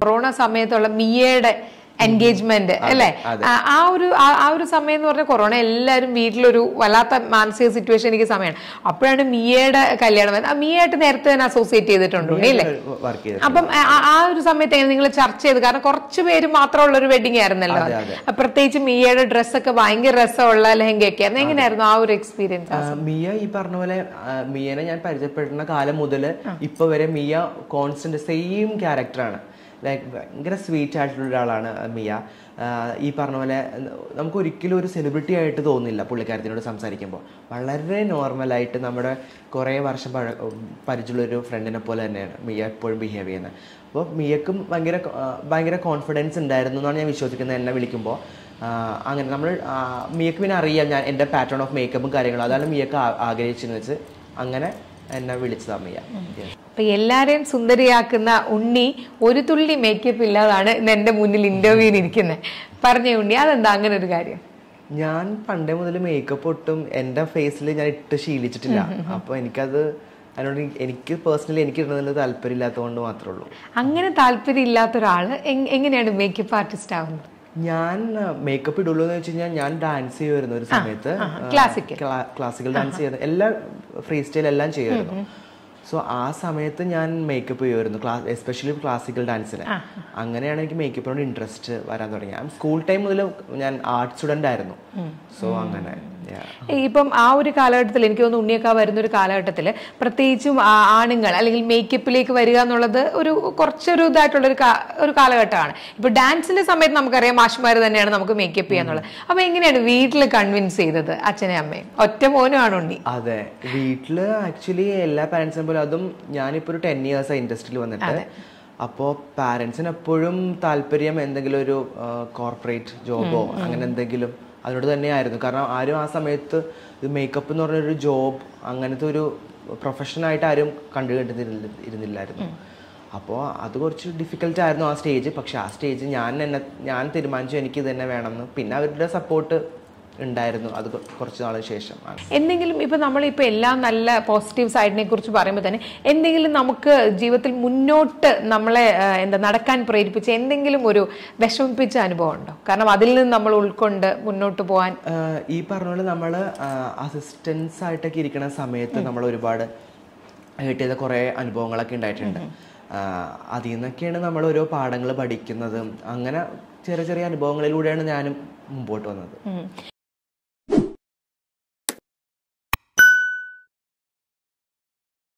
Corona സമയത്തുള്ള മിയയുടെ engagement അല്ലെ? ആ ഒരു സമയം എന്ന് പറഞ്ഞാൽ കൊറോണ എല്ലാവരും വീട്ടിലൊരു വല്ലാത്ത മാനസിക സിറ്റുവേഷൻ എനിക്ക് സമയമാണ്. അപ്പോഴാണ് മിയയുടെ കല്യാണം. മിയയായിട്ട് നേരത്തെ തന്നെ അസോസിയേറ്റ് ചെയ്തിട്ടുണ്ടോ അല്ലേ? അപ്പം ആ ഒരു സമയത്ത് നിങ്ങൾ ചർച്ച ചെയ്ത്, കാരണം കുറച്ച് പേര് മാത്രമുള്ള ഒരു വെഡിങ് ആയിരുന്നല്ലോ, പ്രത്യേകിച്ച് മിയയുടെ ഡ്രസ്സൊക്കെ ഭയങ്കര രസമുള്ള ലെഹങ്കയൊക്കെ ആയിരുന്നു. എങ്ങനെയായിരുന്നു ആ ഒരു എക്സ്പീരിയൻസ്? മിയ ഈ പറഞ്ഞ പോലെ മിയനെ ഞാൻ പരിചയപ്പെടുന്ന കാലം മുതൽ ഇപ്പൊ വരെ മിയ കോൺസ്റ്റന്റ് സെയിം ക്യാരക്ടറാണ്. ലൈക്ക് ഭയങ്കര സ്വീറ്റ് ആയിട്ടുള്ള ഒരാളാണ് മിയ. ഈ പറഞ്ഞ പോലെ നമുക്ക് ഒരിക്കലും ഒരു സെലിബ്രിറ്റി ആയിട്ട് തോന്നില്ല പുള്ളിക്കാരത്തിനോട് സംസാരിക്കുമ്പോൾ. വളരെ നോർമലായിട്ട് നമ്മുടെ കുറേ വർഷം പരിചയമുള്ളൊരു ഫ്രണ്ടിനെ പോലെ തന്നെയാണ് മിയ എപ്പോഴും ബിഹേവ് ചെയ്യുന്നത്. അപ്പോൾ മിയക്കും ഭയങ്കര കോൺഫിഡൻസ് ഉണ്ടായിരുന്നു എന്നാണ് ഞാൻ വിശ്വസിക്കുന്നത് എന്നെ വിളിക്കുമ്പോൾ. അങ്ങനെ നമ്മൾ മിയക്ക് പിന്നെ അറിയാം ഞാൻ എൻ്റെ പാറ്റേൺ ഓഫ് മേക്കപ്പും കാര്യങ്ങളും, അതാണ് മിയക്ക് ആഗ്രഹിച്ചെന്ന് വെച്ച് അങ്ങനെ എന്നെ വിളിച്ചതാ മിയ. അപ്പൊ എല്ലാരെയും സുന്ദരിയാക്കുന്ന ഉണ്ണി ഒരു തുള്ളി മേക്കപ്പ് ഇല്ലാതാണ് ഇന്ന് എന്റെ മുന്നിൽ ഇന്റർവ്യൂവിന് ഇരിക്കുന്നത്. പറഞ്ഞ ഉണ്ണി, അതെന്താ അങ്ങനെ ഒരു കാര്യം? ഞാൻ പണ്ടേ മുതൽ മേക്കപ്പ് ഒട്ടും എൻ്റെ ഫേസിൽ ഞാൻ ഇട്ട് ശീലിച്ചിട്ടില്ല. അപ്പോൾ അതിനോട് എനിക്ക് പേഴ്സണലി എനിക്ക് ഇടുന്നതിൽ താല്പര്യമില്ലാത്തതുകൊണ്ട് മാത്രമേ ഉള്ളൂ. അങ്ങനെ താല്പര്യം ഇല്ലാത്ത ഒരാള് എങ്ങനെയാണ് മേക്കപ്പ് ആർട്ടിസ്റ്റ് ആവുന്നത്? ഞാൻ മേക്കപ്പ് ഇടുള്ളൂ എന്ന് വെച്ച് കഴിഞ്ഞാൽ ഞാൻ ഡാൻസ് ചെയ്യുമായിരുന്നു ഒരു സമയത്ത്. ക്ലാസിക്കൽ ഡാൻസ് ചെയ്യുന്നത്, എല്ലാ ഫ്രീ സ്റ്റൈൽ എല്ലാം ചെയ്യുമായിരുന്നു. സോ ആ സമയത്ത് ഞാൻ മേക്കപ്പ് ചെയ്യുമായിരുന്നു, എസ്പെഷ്യലി ക്ലാസിക്കൽ ഡാൻസിന്. അങ്ങനെയാണ് എനിക്ക് മേക്കപ്പിനോട് ഇൻട്രസ്റ്റ് വരാൻ തുടങ്ങി. സ്കൂൾ ടൈം മുതൽ ഞാൻ ആർട്ട് സ്റ്റുഡൻ്റ് ആയിരുന്നു. സോ അങ്ങനെ ഇപ്പം ആ ഒരു കാലഘട്ടത്തിൽ എനിക്ക് തോന്നുന്നു ഉണ്ണിയൊക്കെ വരുന്ന ഒരു കാലഘട്ടത്തിൽ പ്രത്യേകിച്ചും ആണുങ്ങൾ അല്ലെങ്കിൽ മേക്കപ്പിലേക്ക് വരിക എന്നുള്ളത് കുറച്ചൊരു ഇതായിട്ടുള്ള ഒരു കാലഘട്ടമാണ്. ഇപ്പൊ ഡാൻസിന്റെ സമയത്ത് നമുക്കറിയാം മാഷ്മാർ തന്നെയാണ് നമുക്ക് മേക്കപ്പ് ചെയ്യാന്നുള്ളത്. അപ്പൊ എങ്ങനെയാണ് വീട്ടിൽ കൺവിൻസ് ചെയ്തത് അച്ഛനെയും അമ്മയും? ഒറ്റ മോനുമാണ് ഉണ്ണി. അതെ, വീട്ടില് ആക്ച്വലി എല്ലാ പാരന്റ്സിനെ പോലെ, അതും ഞാനിപ്പോ ഒരു 10 years ഇൻഡസ്ട്രിയിൽ വന്നിട്ട്. അപ്പോൾ പാരന്റ്സിന് എപ്പോഴും താല്പര്യം എന്തെങ്കിലും ഒരു കോർപ്പറേറ്റ് ജോബോ അങ്ങനെ എന്തെങ്കിലും അതിനോട് തന്നെയായിരുന്നു. കാരണം ആരും ആ സമയത്ത് മേക്കപ്പ് എന്ന് പറഞ്ഞൊരു ജോബ്, അങ്ങനത്തെ ഒരു പ്രൊഫഷനായിട്ട് ആരും ഇരുന്നില്ലായിരുന്നു. അപ്പോൾ അത് കുറച്ച് ഡിഫിക്കൽട്ടായിരുന്നു ആ സ്റ്റേജ്. പക്ഷെ ആ സ്റ്റേജ് ഞാൻ തീരുമാനിച്ചു എനിക്ക് ഇത് തന്നെ വേണമെന്ന്. പിന്നെ അവരുടെ സപ്പോർട്ട് ഉണ്ടായിരുന്നു അത് കുറച്ച് നാളിന് ശേഷം. എന്തെങ്കിലും ഇപ്പൊ നമ്മളിപ്പോൾ എല്ലാം നല്ല പോസിറ്റീവ് സൈഡിനെ കുറിച്ച് പറയുമ്പോൾ തന്നെ എന്തെങ്കിലും നമുക്ക് ജീവിതത്തിൽ മുന്നോട്ട് നമ്മളെ നടക്കാൻ പ്രേരിപ്പിച്ച എന്തെങ്കിലും ഒരു വിഷമിപ്പിച്ച അനുഭവം ഉണ്ടോ? കാരണം അതിൽ നിന്ന് നമ്മൾ ഉൾക്കൊണ്ട് മുന്നോട്ട് പോകാൻ. ഈ പറഞ്ഞ പോലെ നമ്മൾ അസിസ്റ്റൻസ് ആയിട്ടൊക്കെ ഇരിക്കുന്ന സമയത്ത് നമ്മൾ ഒരുപാട് ഹേർട്ട് ചെയ്ത കുറേ അനുഭവങ്ങളൊക്കെ ഉണ്ടായിട്ടുണ്ട്. അതിൽ നിന്നൊക്കെയാണ് നമ്മൾ ഓരോ പാഠങ്ങൾ പഠിക്കുന്നതും. അങ്ങനെ ചെറിയ ചെറിയ അനുഭവങ്ങളിലൂടെയാണ് ഞാനും മുമ്പോട്ട് വന്നത്.